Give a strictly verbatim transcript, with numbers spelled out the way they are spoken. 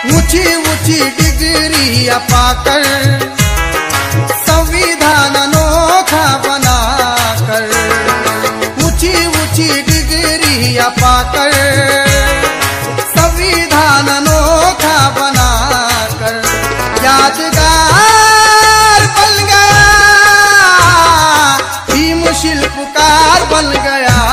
ऊंची ऊंची डिग्रियां पाकर संविधान अनोखा बनाकर, ऊंची ऊंची डिग्रियां पाकर संविधान अनोखा बनाकर यादगार बन गया, भीम शिल्पकार बन गया।